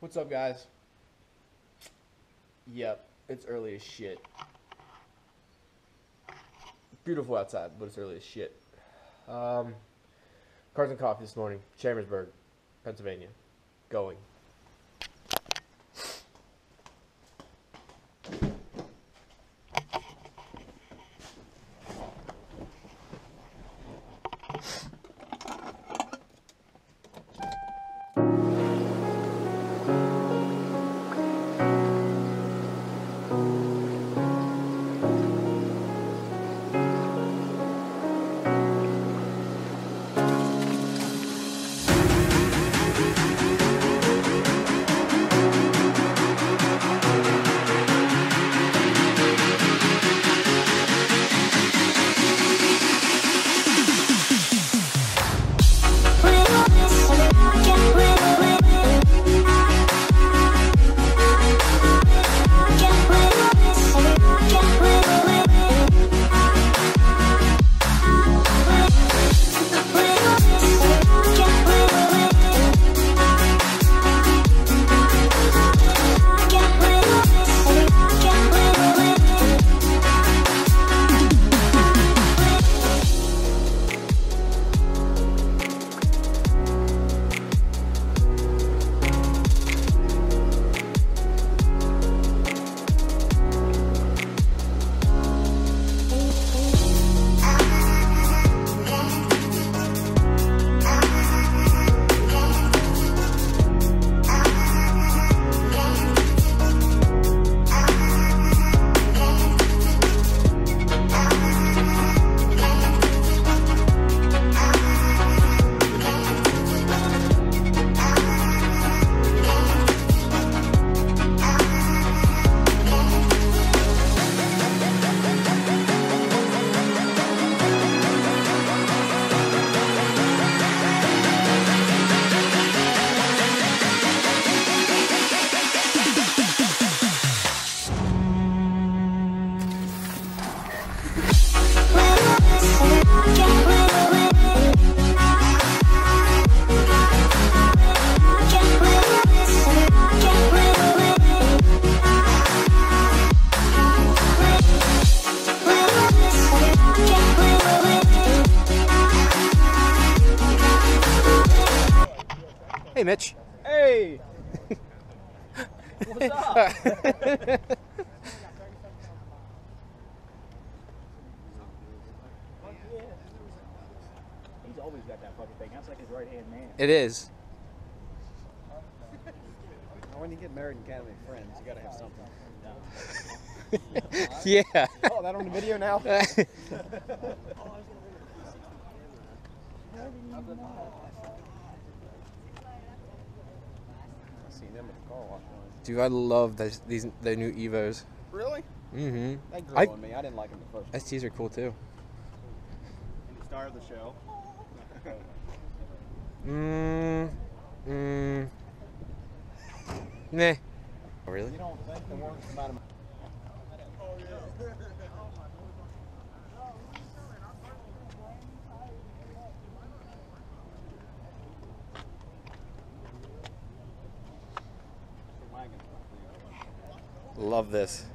What's up, guys? Yep, it's early as shit. Beautiful outside, but it's early as shit. Cars and coffee this morning, Chambersburg, Pennsylvania. Going. Hey, Mitch. Hey! What's up? He's always got that fucking thing. That's like his right-hand man. It is. When you get married and can't make friends, you gotta have something. Yeah. Oh, that on the video now? I've seen them at the car wash. Dude, I love the new Evos. Really? Mm-hmm. They grew on me. I didn't like them at first. STs are cool too. And the star of the show. Nah. Oh, really? You don't think the words about them? Oh, yeah. Love this.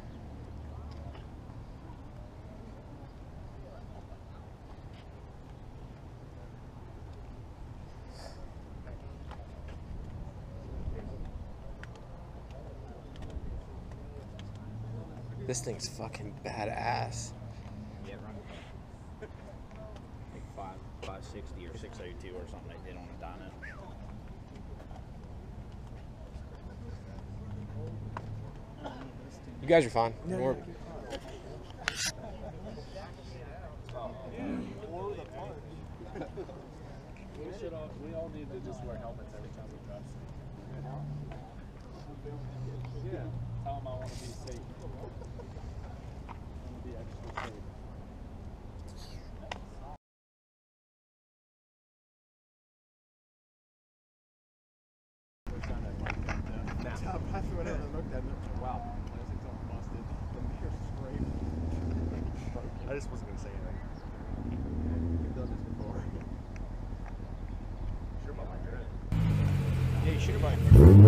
This thing's fucking badass. Yeah, run like 560 or 602 or something they did on a dyno. You guys are fine. No. We all need to just wear helmets every time we drive. Yeah. Tell them I want to be safe. I want to be extra safe. I threw it out and looked at it and said, wow, this thing's all busted. The mirror's scraped. I just wasn't going to say anything. You've done this before. Sure about my good. Yeah, you should have.